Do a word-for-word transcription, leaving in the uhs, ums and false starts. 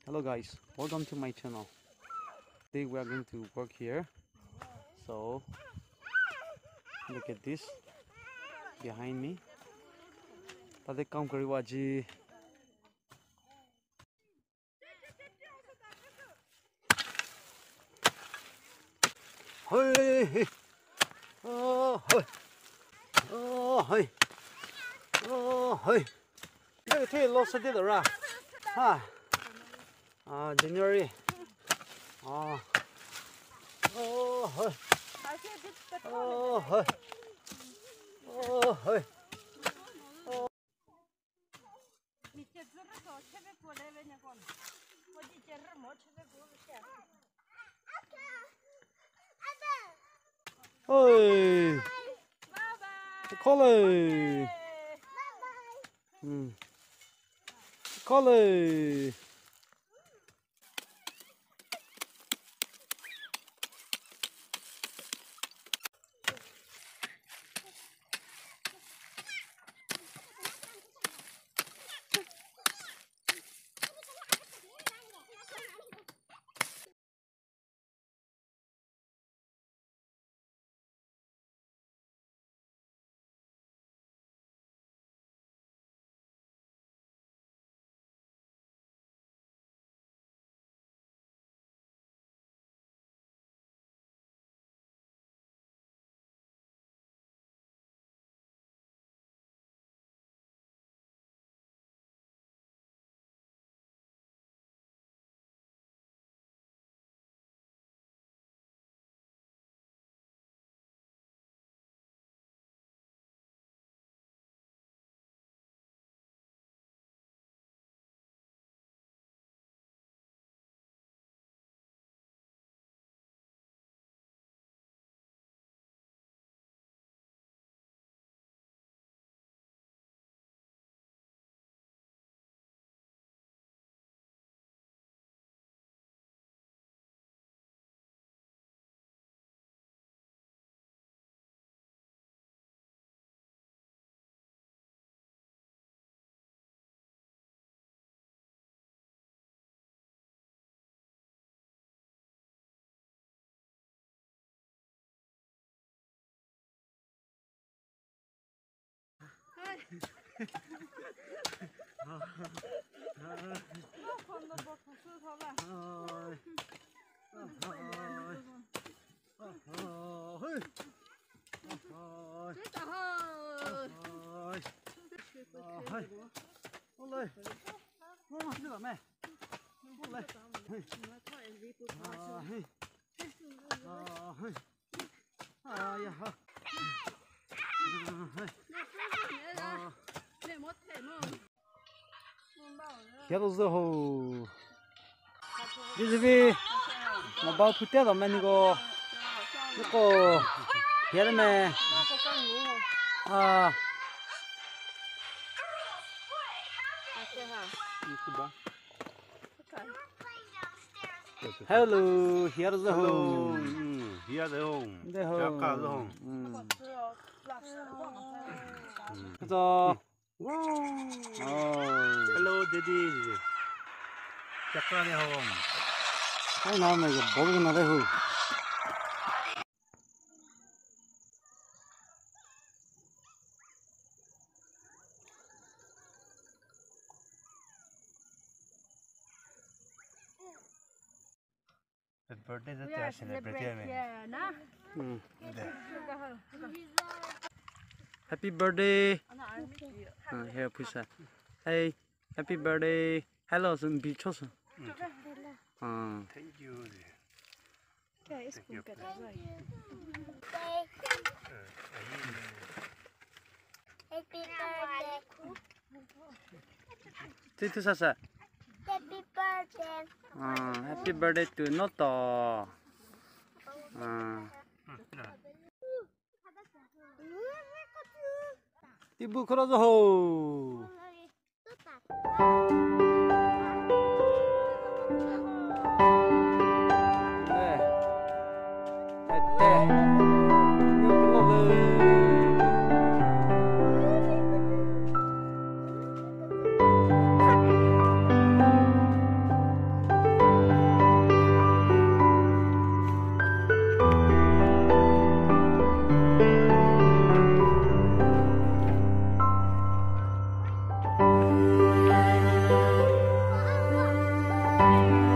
Hello guys, welcome to my channel. Today we are going to work here. So look at this behind me. ताते काम करिवा जी. Hey, oh, hey, oh, hey, oh, hey. Cái thế lost it rồi. Ha. À, January. À. Oh, hey. Oh, hey. Oh, hey. Ôi, Collie. Hmm. Collie. Here's the hole. This is the about to tell them and go. Go here, man. Ah, hello. Here's the home. Here's the home. The home. The home. So. Wow. Oh. Hello, Daddy. Chakra home. Cái nào này bố cái nào đây hư. Happy birthday that you are celebrating. Hmm. Happy birthday. Uh, here, push that. Hey, happy birthday. Hello, some beaches. Uh. Thank you. Thank you. Happy birthday. Titu sasa. Happy birthday. Uh, happy birthday to Noto. Uh. Ibu krozo ho. birthday.